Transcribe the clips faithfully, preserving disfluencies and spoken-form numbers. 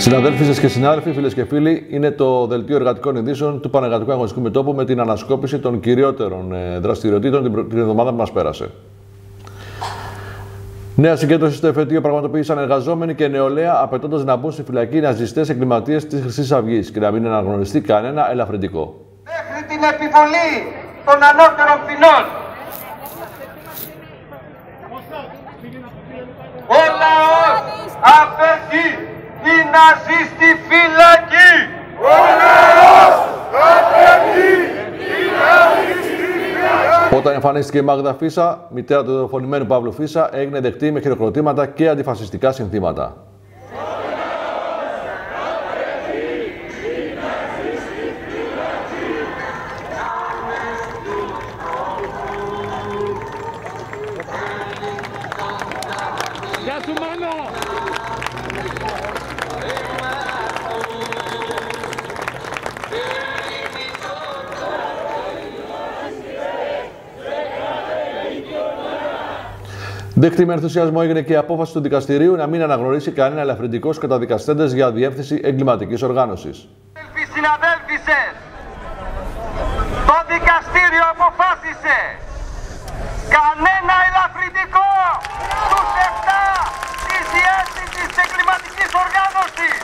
Συναδέλφισες και συνάδελφοι, φίλες και φίλοι, είναι το δελτίο εργατικών ειδήσεων του Πανεργατικού Αγωνιστικού Μετώπου με την ανασκόπηση των κυριότερων δραστηριοτήτων την εβδομάδα που μας πέρασε. Νέα συγκέντρωση στο εφετείο πραγματοποίησαν εργαζόμενοι και νεολαία, απαιτώντας να μπουν στη φυλακή ναζιστές εγκληματίες της Χρυσής Αυγής και να μην αναγνωριστεί κανένα ελαφρυντικό. Μέχρι την επιβολή των ανώτερων ποινών. Ο λαός απέχει οι ναζί στη φυλακή. Ο λαός απέχει οι ναζί στη φυλακή. Όταν εμφανίστηκε η Μάγδα Φίσα, μητέρα του δολοφονημένου Παύλου Φίσα, έγινε δεκτή με χειροκροτήματα και αντιφασιστικά συνθήματα. Δεκτή με ενθουσιασμό έγινε και η απόφαση του δικαστηρίου να μην αναγνωρίσει κανένα ελαφρυντικός καταδικαστέντες για διεύθυνση εγκληματικής οργάνωσης. Συναδέλφισες, το δικαστήριο αποφάσισε κανένα ελαφρυντικό στους επτά της διεύθυνσης εγκληματικής οργάνωσης.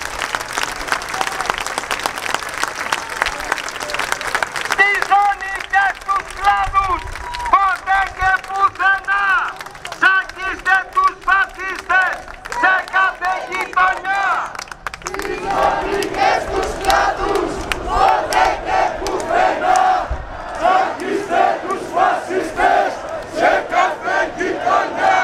Στη ζώνη και στους κλάδους, ποτέ και πουθενά. Σακίστε τους φασίστες σε κάθε γειτονιά. Στις ζώνικες τους κλάδους, ποτέ και πουθενά. Σακίστε τους φασίστες σε κάθε γειτονιά.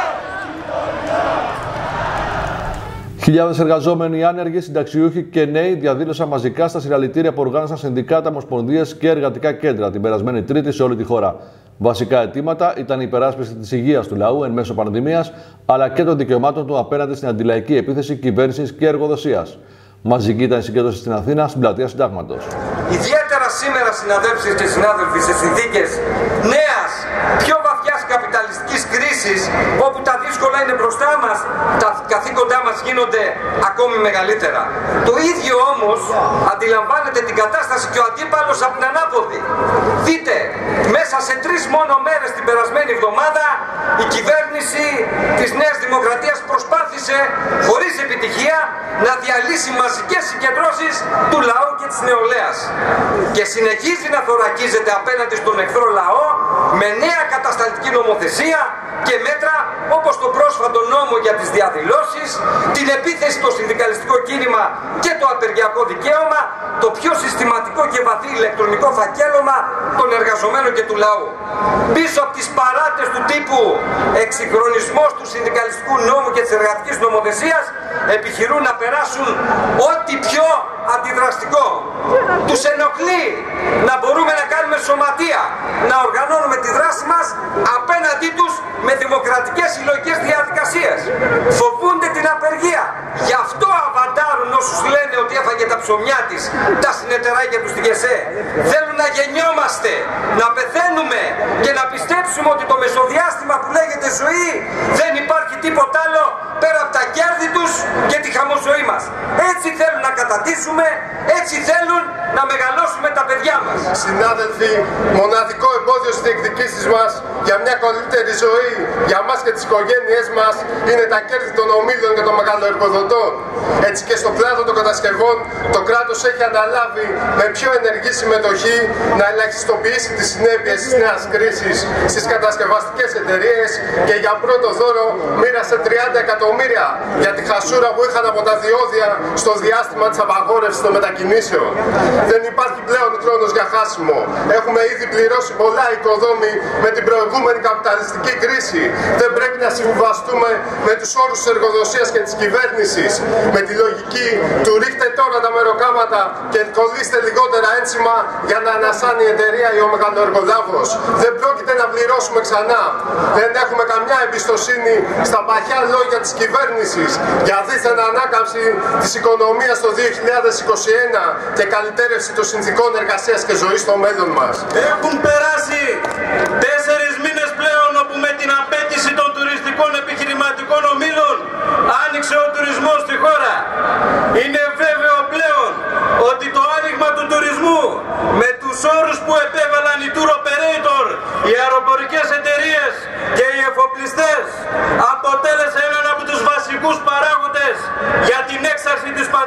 Χιλιάδες εργαζόμενοι, άνεργοι, συνταξιούχοι και νέοι διαδήλωσαν μαζικά στα συλλαλητήρια που οργάνωσαν συνδικάτα, ομοσπονδίες και εργατικά κέντρα την περασμένη Τρίτη σε όλη τη χώρα. Βασικά αιτήματα ήταν η υπεράσπιση της υγείας του λαού εν μέσω πανδημίας, αλλά και των δικαιωμάτων του απέναντι στην αντιλαϊκή επίθεση κυβέρνησης και εργοδοσίας. Μαζική ήταν η συγκέντρωση στην Αθήνα, στην πλατεία Συντάγματος. Ιδιαίτερα σήμερα, συναδέλφοι και συνάδελφοι, σε συνθήκες νέας, πιο βαθιάς καπιταλιστικής κρίσης, όπου τα δύσκολα είναι μπροστά μας, τα καθήκοντά μας γίνονται ακόμη μεγαλύτερα. Το ίδιο όμως αντιλαμβάνεται την κατάσταση και ο αντίπαλος από την ανάποδη. Δείτε, μέσα σε τρεις μόνο μέρες την περασμένη εβδομάδα, η κυβέρνηση της Νέας Δημοκρατίας προσπάθησε, χωρίς επιτυχία, να διαλύσει μαζικές συγκεντρώσεις του λαού και της νεολαίας. Και συνεχίζει να θωρακίζεται απέναντι στον εχθρό λαό με νέα κατασταλτική νομοθεσία και μέτρα όπως το πρόσφατο νόμο για τις διαδηλώσεις, την επίθεση στο συνδικαλιστικό κίνημα και το απεργιακό δικαίωμα, το πιο συστηματικό και βαθύ ηλεκτρονικό φακέλωμα των εργαζομένων και του λαού. Πίσω από τις παράτες του τύπου εξυγχρονισμός του συνδικαλιστικού νόμου και της εργατικής νομοθεσίας επιχειρούν να περάσουν ό,τι πιο αντιδραστικό. Τους ενοχλεί να μπορούμε να κάνουμε σωματεία, να οργανώνουμε τη δράση μας απέναντί τους με δημοκρατικές συλλογικές διαδικασίες. Φοβούνται την απεργία. Γι' αυτό αβαντάρουν όσους λένε ότι έφαγε τα ψωμιά της, τα συνεταιράκια του στην ΚΕΣΕ. Θέλουν να γεννιόμαστε, να πεθαίνουμε και να πιστέψουμε ότι το μεσοδιάστημα που λέγεται ζωή δεν υπάρχει τίποτα άλλο πέρα από τα κέρδη τους και τη χαμοζωή μας. Έτσι θέλουν να κατατήσουμε, έτσι θέλουν να μεγαλώσουμε τα παιδιά μας. Συνάδελφοι, μοναδικό εμπόδιο στις διεκδικήσεις μας για μια καλύτερη ζωή για μας και τις οικογένειές μας είναι τα κέρδη των ομίλων και των μεγαλοεργοδοτών. Έτσι και στο κλάδο των κατασκευών το κράτος έχει αναλάβει με πιο ενεργή συμμετοχή να ελαχιστοποιήσει τις συνέπειες της νέας κρίσης στις κατασκευαστικές εταιρείες και για πρώτο δώρο μοίρασε τριάντα εκατομμύρια για τη χασούρα που είχαν από τα διόδια στο διάστημα της απαγόρευσης των μετακινήσεων. Δεν υπάρχει πλέον χρόνος για χάσιμο. Έχουμε ήδη πληρώσει πολλά οικοδόμοι με την προηγούμενη καπιταλιστική κρίση. Δεν πρέπει να συμβιβαστούμε με τους όρους της εργοδοσίας και της κυβέρνησης. Με τη λογική του ρίχτε τώρα τα μεροκάματα και κολλήστε λιγότερα ένσημα για να ανασάνει η εταιρεία ή ο μεγαλοεργολάβος. Δεν πρόκειται να πληρώσουμε ξανά. Δεν έχουμε καμιά εμπιστοσύνη στα παχιά λόγια της κυβέρνησης για δίθεν ανάκαμψη της οικονομίας το δύο χιλιάδες είκοσι ένα και καλυτέρευση των συνθηκών εργασίας και ζωής στο μέλλον μας. Έχουν περάσει τέσσερις μήνες πλέον όπου με την απέτηση των τουριστικών επιχειρηματικών ομίλων άνοιξε ο τουρισμός στη χώρα. Είναι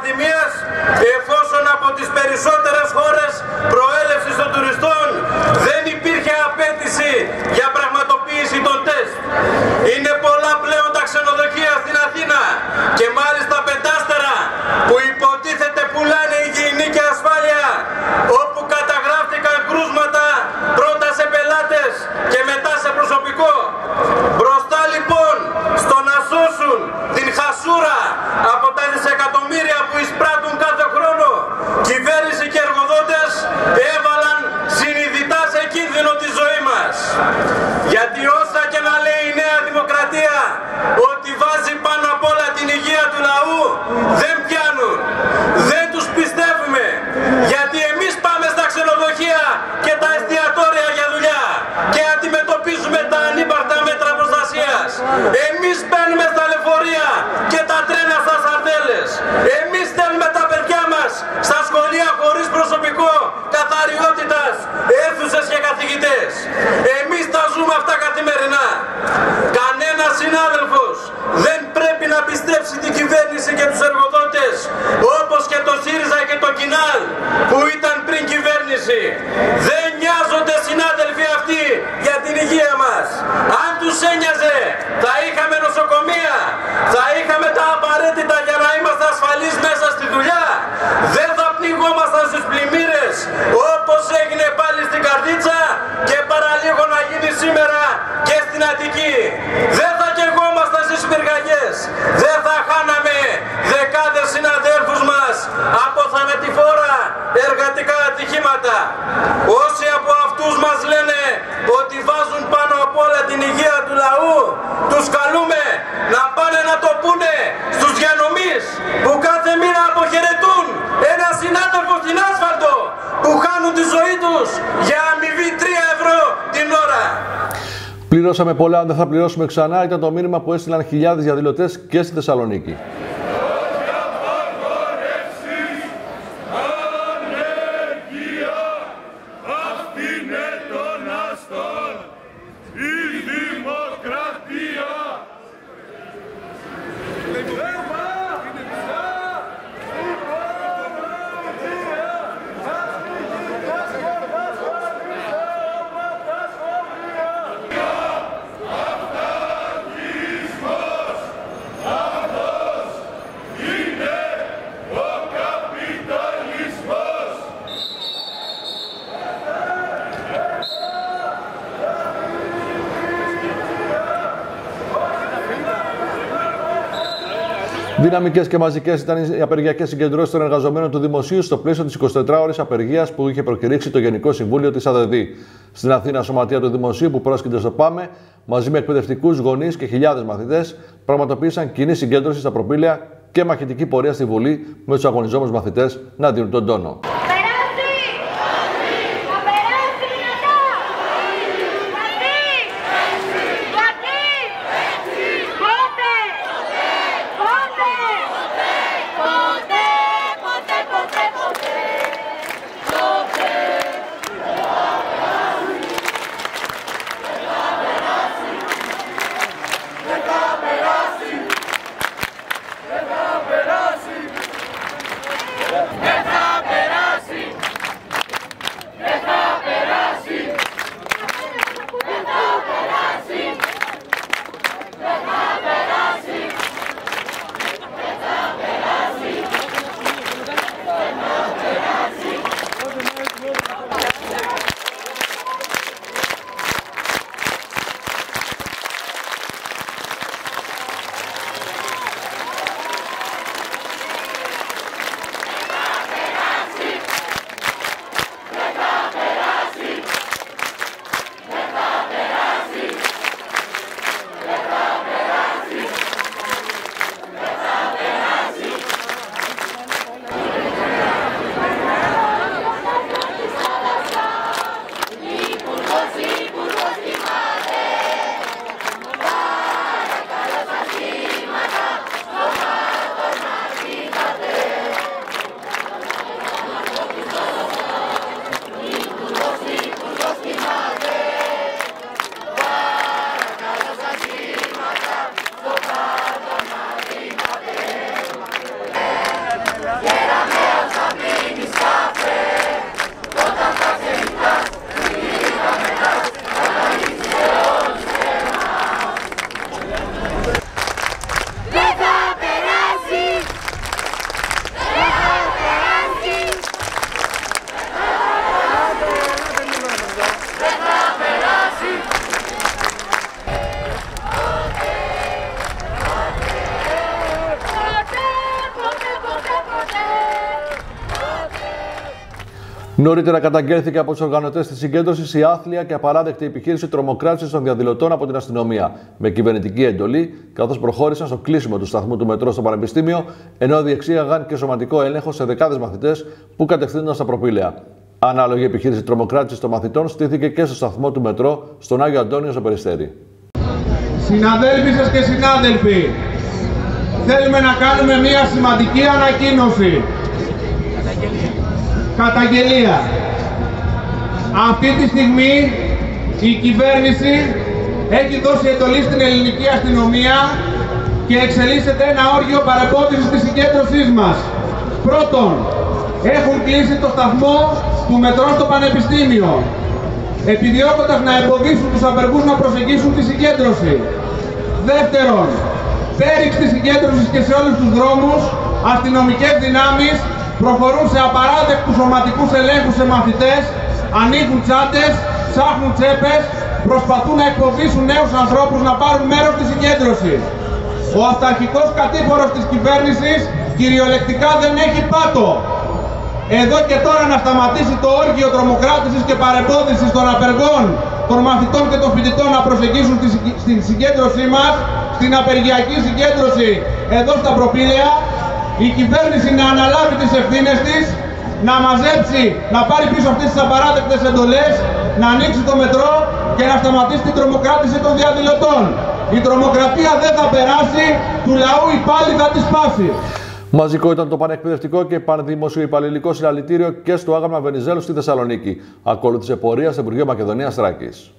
πανδημίας, εφόσον από τις περισσότερες χώρες προέλευσης των τουριστών δεν υπήρχε απέτηση για πραγματοποίηση των τεστ. Είναι πολλά πλέον τα ξενοδοχεία στην Αθήνα και μάλιστα πεντάστερα που υποτίθεται πουλάνε υγιεινή και ασφάλεια, όπου καταγράφτηκαν κρούσματα πρώτα σε πελάτες και μετά σε προσωπικό. Μπροστά λοιπόν στο να σώσουν την χασούρα από τα δισεκατομμύρια που εισπράττουν κάθε χρόνο, κυβέρνηση και εργοδότες έβαλαν συνειδητά σε κίνδυνο τη ζωή μας. Γιατί όσα και να λέει η Νέα Δημοκρατία ότι βάζει πάνω απ' όλα την υγεία του λαού, δεν πιάνουν. Δεν τους πιστεύουμε. Γιατί εμείς πάμε στα ξενοδοχεία και τα εστιατόρια για δουλειά και αντιμετωπίζουμε τα ανύπαρκτα μέτρα προστασίας. Εμείς μπαίνουμε στα λεωφορεία και τα τρένα στα σαρτέλες. Εμείς στέλνουμε τα παιδιά μας στα σχολεία χωρίς προσωπικό καθαριότητας, αίθουσες και καθηγητές. Εμείς τα ζούμε αυτά καθημερινά. Κανένας συνάδελφος δεν πρέπει να πιστέψει την κυβέρνηση και τους εργοδότες, όπως και το ΣΥΡΙΖΑ και το ΚΙΝΑΛ που ήταν πριν κυβέρνηση. Δεν νοιάζονται συνάδελφοι αυτοί για την υγεία μας. Αν τους ένοιαζε θα είχαμε νοσοκομεία, θα είχαμε τα απαραίτητα για να είμαστε ασφαλείς μέσα στη δουλειά. Δεν θα πνιγόμασταν στις πλημμύρες όπως έγινε πάλι στην Καρδίτσα και παραλίγο να γίνει σήμερα και στην Αττική. Δεν θα καιγόμασταν στις πυρκαγιές. Δεν θα χάναμε δεκάδες συναδέλφους μας από θανατηφόρα εργατικά ατυχήματα. Όσοι από αυτούς μας λένε ότι βάζουν πάνω απ' όλα την υγεία του λαού, τους καλούμε να πάνε να το πούνε στους διανομείς που κάθε μήνα αποχαιρετούν ένα συνάδελφο στην άσφαλτο, που χάνουν τη ζωή τους για αμοιβή τρία ευρώ την ώρα. Πληρώσαμε πολλά, αν δεν θα πληρώσουμε ξανά, ήταν το μήνυμα που έστειλαν χιλιάδες διαδηλωτές και στη Θεσσαλονίκη. Δυναμικές και μαζικές ήταν οι απεργιακές συγκεντρώσεις των εργαζομένων του Δημοσίου στο πλαίσιο της εικοσιτετράωρης απεργίας που είχε προκηρύξει το Γενικό Συμβούλιο της ΑΔΔ. Στην Αθήνα, σωματεία του Δημοσίου που πρόσκειται στο ΠΑΜΕ, μαζί με εκπαιδευτικούς, γονείς και χιλιάδες μαθητές, πραγματοποίησαν κοινή συγκέντρωση στα προπήλαια και μαχητική πορεία στη Βουλή με τους αγωνιζόμενους μαθητές να δίνουν τον τόνο. Δεν θα περάσει! Νωρίτερα καταγγέλθηκε από τους οργανωτές της συγκέντρωσης η άθλια και απαράδεκτη επιχείρηση τρομοκράτησης των διαδηλωτών από την αστυνομία, με κυβερνητική εντολή, καθώς προχώρησαν στο κλείσιμο του σταθμού του μετρό στο Πανεπιστήμιο, ενώ διεξήγαγαν και σωματικό έλεγχο σε δεκάδες μαθητές που κατευθύνονταν στα προπήλαια. Ανάλογη επιχείρηση τρομοκράτησης των μαθητών στήθηκε και στο σταθμό του μετρό στον Άγιο Αντώνιο στο Περιστέρι. Συναδέλφισες και συνάδελφοι, θέλουμε να κάνουμε μια σημαντική ανακοίνωση. Καταγγελία. Αυτή τη στιγμή η κυβέρνηση έχει δώσει εντολή στην ελληνική αστυνομία και εξελίσσεται ένα όργιο παρεμπόδισης της συγκέντρωσής μας. Πρώτον, έχουν κλείσει το σταθμό του μετρό στο Πανεπιστήμιο, επιδιώκοντας να εμποδίσουν τους απεργούς να προσεγγίσουν τη συγκέντρωση. Δεύτερον, πέριξ της συγκέντρωσης και σε όλους τους δρόμους, αστυνομικές δυνάμεις προχωρούν σε απαράδεκτους σωματικούς ελέγχους σε μαθητές, ανοίγουν τσάντες, ψάχνουν τσέπες, προσπαθούν να εκφοβήσουν νέους ανθρώπους να πάρουν μέρος στη συγκέντρωση. Ο αυταρχικός κατήφορος της κυβέρνησης κυριολεκτικά δεν έχει πάτο. Εδώ και τώρα να σταματήσει το όργιο τρομοκράτησης και παρεμπόδισης των απεργών, των μαθητών και των φοιτητών να προσεγγίσουν στην συγκέντρωσή μας, στην απεργιακή συγκέντρωση εδώ στα προπήλαια, η κυβέρνηση να αναλάβει τις ευθύνες της, να μαζέψει, να πάρει πίσω αυτές τις απαράδεκτες εντολές, να ανοίξει το μετρό και να σταματήσει την τρομοκράτηση των διαδηλωτών. Η τρομοκρατία δεν θα περάσει, του λαού η πάλη θα τη σπάσει. Μαζικό ήταν το πανεκπαιδευτικό και πανδημοσιοϊπαλληλικό συλλαλητήριο και στο άγαλμα Βενιζέλου στη Θεσσαλονίκη. Ακολούθησε πορεία στο Υπουργείο Μακεδονίας Θράκης.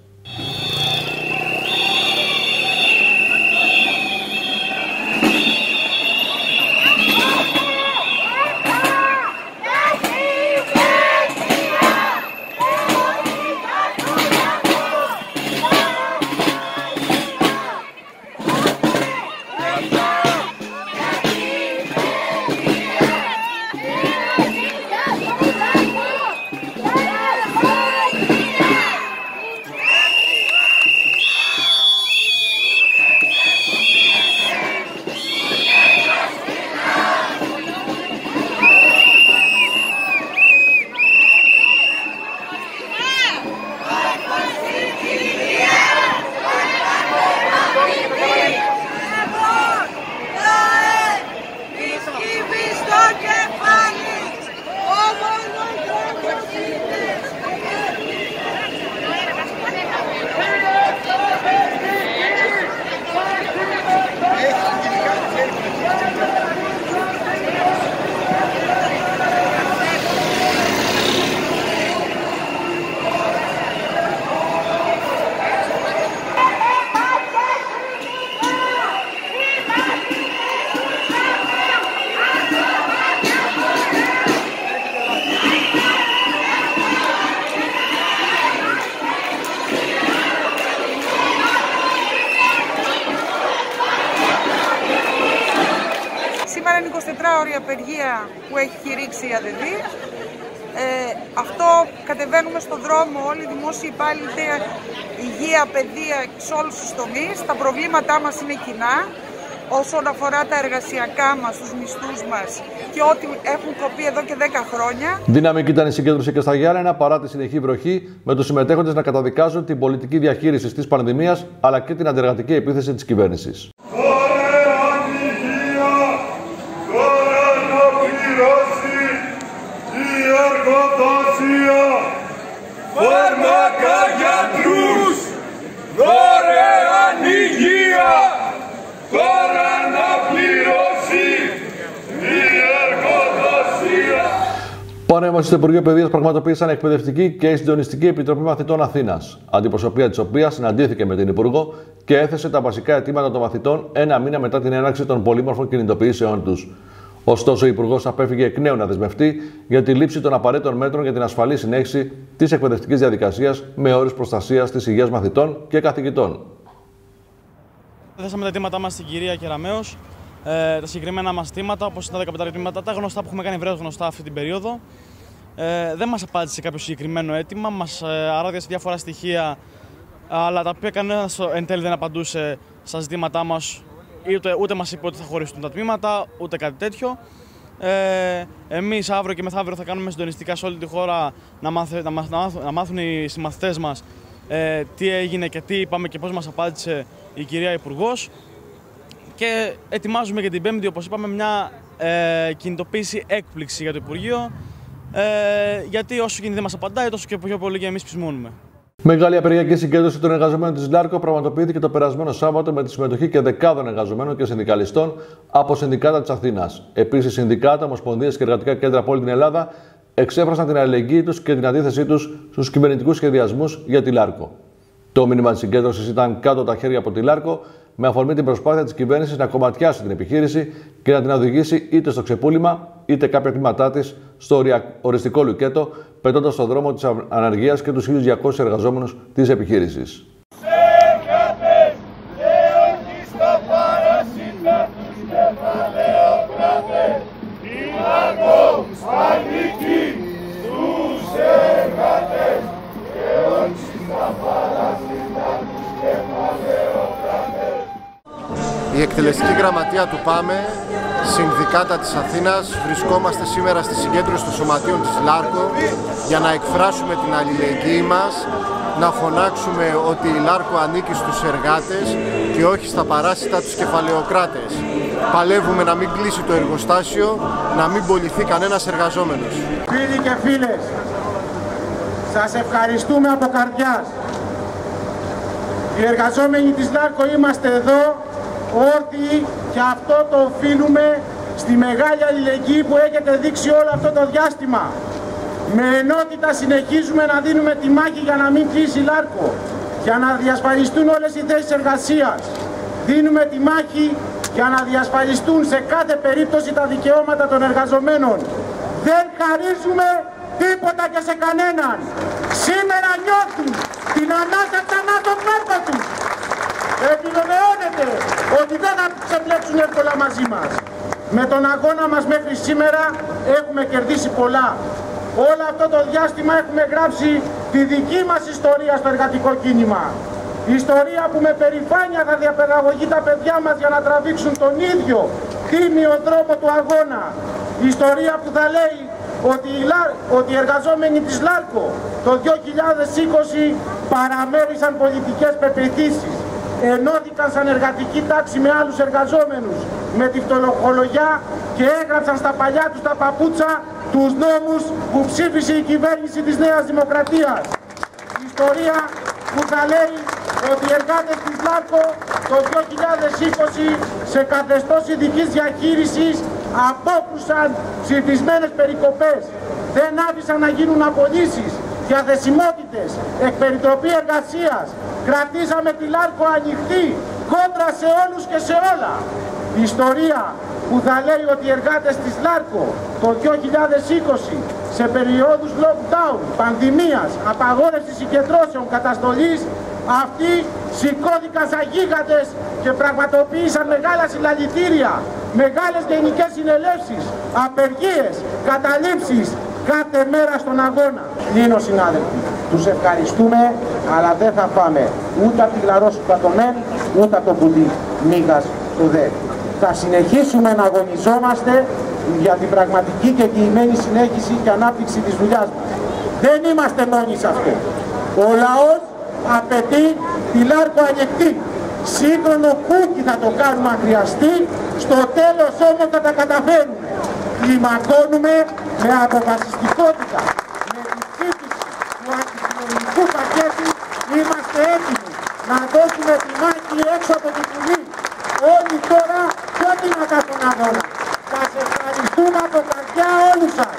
Σήμερα είναι εικοσιτετράωρη απεργία που έχει κηρύξει η ΑΔΕΔ. Ε, αυτό κατεβαίνουμε στον δρόμο όλοι οι δημόσιοι υπάλληλοι, υγεία, παιδεία, σε όλους τους τομείς. Τα προβλήματά μας είναι κοινά όσον αφορά τα εργασιακά μας, τους μισθούς μας και ό,τι έχουν κοπεί εδώ και δέκα χρόνια. Δυναμική ήταν η συγκέντρωση και στα Γιάννενα παρά τη συνεχή βροχή, με τους συμμετέχοντες να καταδικάζουν την πολιτική διαχείριση της πανδημίας αλλά και την αντεργατική επίθεση της κυβέρνησης. Φάρμακα γιατρούς, δωρεάν υγεία, τώρα να πληρώσει η εργοδοσία. Πανέμβαση στο Υπουργείο Παιδείας πραγματοποίησαν εκπαιδευτική και η Συντονιστική Επιτροπή Μαθητών Αθήνας, αντιπροσωπεία της οποίας συναντήθηκε με την Υπουργό και έθεσε τα βασικά αιτήματα των μαθητών ένα μήνα μετά την έναρξη των πολύμορφων κινητοποιήσεων τους. Ωστόσο, ο Υπουργός απέφυγε εκ νέου να δεσμευτεί για τη λήψη των απαραίτητων μέτρων για την ασφαλή συνέχιση της εκπαιδευτικής διαδικασίας με όρους προστασίας της υγείας μαθητών και καθηγητών. Θέσαμε τα αιτήματά μας στην κυρία Κεραμέως, ε, τα συγκεκριμένα μας αιτήματα, όπως τα δεκαπέντε αιτήματα, τα γνωστά που έχουμε κάνει ευρέως γνωστά αυτή την περίοδο. Ε, δεν μας απάντησε κάποιο συγκεκριμένο αίτημα, μας ε, αράδιασε διάφορα στοιχεία, αλλά τα οποία κανένας εν τέλει δεν απαντούσε στα ζητήματά μας. Ούτε, ούτε μας είπε ότι θα χωριστούν τα τμήματα, ούτε κάτι τέτοιο. Ε, εμείς αύριο και μεθαύριο θα κάνουμε συντονιστικά σε όλη τη χώρα να, μάθε, να, μάθουν, να μάθουν οι συμμαθητές μας ε, τι έγινε και τι είπαμε και πώς μας απάντησε η κυρία Υπουργός. Και ετοιμάζουμε για την Πέμπτη, όπως είπαμε, μια ε, κινητοποίηση έκπληξη για το Υπουργείο. Ε, γιατί όσο γίνεται δεν μας απαντάει, τόσο και πιο πολύ και εμείς ψημώνουμε. Μεγάλη απεργιακή συγκέντρωση των εργαζομένων της ΛΑΡΚΟ πραγματοποιήθηκε το περασμένο Σάββατο με τη συμμετοχή και δεκάδων εργαζομένων και συνδικαλιστών από συνδικάτα της Αθήνας. Επίσης, συνδικάτα, ομοσπονδίες και εργατικά κέντρα από όλη την Ελλάδα εξέφρασαν την αλληλεγγύη τους και την αντίθεσή τους στους κυβερνητικούς σχεδιασμούς για τη ΛΑΡΚΟ. Το μήνυμα της συγκέντρωσης ήταν κάτω τα χέρια από τη ΛΑΡΚΟ, με αφορμή την προσπάθεια της κυβέρνησης να κομματιάσει την επιχείρηση και να την οδηγήσει είτε στο ξεπούλημα είτε κάποια τμήματά της στο οριστικό λουκέτο, πετώντας στον δρόμο της αναργίας και τους χίλιους διακόσιους εργαζόμενους της επιχείρησης. Η εκτελεστική γραμματεία του ΠΑΜΕ, συνδικάτα της Αθήνας, βρισκόμαστε σήμερα στη συγκέντρωση των σωματείων της ΛΑΡΚΟ για να εκφράσουμε την αλληλεγγύη μας, να φωνάξουμε ότι η ΛΑΡΚΟ ανήκει στους εργάτες και όχι στα παράσιτα τους κεφαλαιοκράτες. Παλεύουμε να μην κλείσει το εργοστάσιο, να μην πωληθεί κανένας εργαζόμενος. Φίλοι και φίλες, σας ευχαριστούμε από καρδιάς. Οι εργαζόμενοι της ΛΑΡΚΟ είμαστε εδώ όρθιοι και αυτό το οφείλουμε στη μεγάλη αλληλεγγύη που έχετε δείξει όλο αυτό το διάστημα. Με ενότητα συνεχίζουμε να δίνουμε τη μάχη για να μην κλείσει η ΛΑΡΚΟ, για να διασφαλιστούν όλες οι θέσεις εργασίας. Δίνουμε τη μάχη για να διασφαλιστούν σε κάθε περίπτωση τα δικαιώματα των εργαζομένων. Δεν χαρίζουμε τίποτα και σε κανέναν. Σήμερα νιώθουν την ανάσα ξανά το κόρπο τους. Επιβεβαιώνεται ότι δεν θα ξεπλέξουν εύκολα μαζί μας. Με τον αγώνα μας μέχρι σήμερα έχουμε κερδίσει πολλά. Όλο αυτό το διάστημα έχουμε γράψει τη δική μας ιστορία στο εργατικό κίνημα. Ιστορία που με περηφάνεια θα διαπαιδαγωγεί τα παιδιά μας για να τραβήξουν τον ίδιο τίμιο δρόμο του αγώνα. Ιστορία που θα λέει ότι οι, ότι οι εργαζόμενοι της ΛΑΡΚΟ το δύο χιλιάδες είκοσι παραμέρισαν πολιτικές πεποιθήσεις. Ενώθηκαν σαν εργατική τάξη με άλλους εργαζόμενους με τη φτωχολογιά και έγραψαν στα παλιά τους τα παπούτσα τους νόμους που ψήφισε η κυβέρνηση της Νέας Δημοκρατίας. Ιστορία που θα λέει ότι οι εργάτες της ΛΑΡΚΟ το δύο χιλιάδες είκοσι σε καθεστώς ειδικής διαχείρισης απόκρουσαν ψηφισμένες περικοπές. Δεν άφησαν να γίνουν απολύσεις, διαθεσιμότητες, εκπεριτροπή εργασίας. Κρατήσαμε τη ΛΑΡΚΟ ανοιχτή, κόντρα σε όλους και σε όλα. Ιστορία που θα λέει ότι οι εργάτες της ΛΑΡΚΟ το δύο χιλιάδες είκοσι σε περιόδους lockdown, πανδημίας, απαγόρευσης συγκεντρώσεων, καταστολής, αυτοί σηκώθηκαν σαν γίγαντες και πραγματοποίησαν μεγάλα συλλαλητήρια, μεγάλες γενικές συνελεύσεις, απεργίες, καταλήψεις κάθε μέρα στον αγώνα. Κλείνω, συνάδελφοι. Τους ευχαριστούμε, αλλά δεν θα πάμε ούτε από τη γλαρόσουπα το μεν, ούτε από το πουλί μίγας το δε. Θα συνεχίσουμε να αγωνιζόμαστε για την πραγματική και εγγυημένη συνέχιση και ανάπτυξη της δουλειάς μας. Δεν είμαστε μόνοι σε αυτό. Ο λαός απαιτεί τη ΛΑΡΚΟ ανοιχτή. Σύγχρονο κούκι θα το κάνουμε αν χρειαστεί, στο τέλος όμως θα τα καταφέρουμε. Κλιμακώνουμε με αποφασιστικότητα, με τη ψήφιση του αντικοινωνικού πακέτου. Είμαστε έτοιμοι να δώσουμε τη μάχη έξω από την Βουλή. Όλοι τώρα πιο δυνατά στον αγώνα. Σας ευχαριστούμε από καρδιά όλους σας.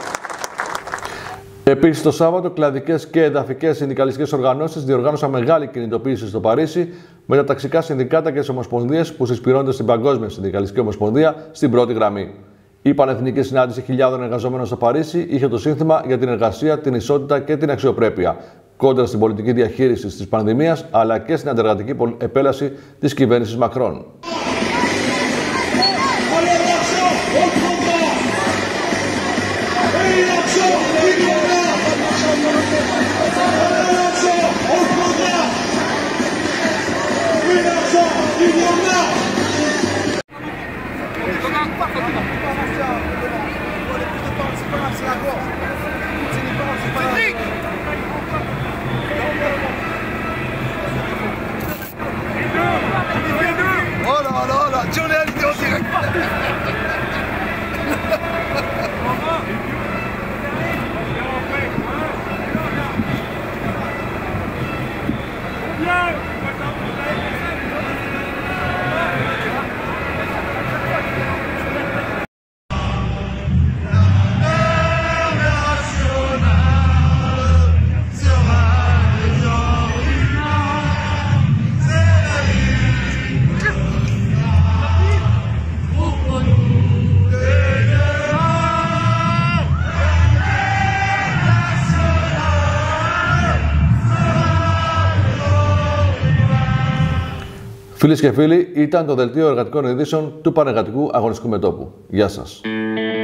Επίσης, το Σάββατο, κλαδικές και εδαφικές συνδικαλιστικές οργανώσεις διοργάνωσαν μεγάλη κινητοποίηση στο Παρίσι με τα ταξικά συνδικάτα και τις ομοσπονδίες που συσπηρώνονται στην Παγκόσμια Συνδικαλιστική Ομοσπονδία στην πρώτη γραμμή. Η Πανεθνική Συνάντηση Χιλιάδων Εργαζομένων στο Παρίσι είχε το σύνθημα για την εργασία, την ισότητα και την αξιοπρέπεια, κόντρα στην πολιτική διαχείριση της πανδημίας αλλά και στην αντεργατική επέλαση της κυβέρνησης Μακρόν. Φίλες και φίλοι, ήταν το δελτίο εργατικών ειδήσεων του Πανεργατικού Αγωνιστικού Μετώπου. Γεια σας.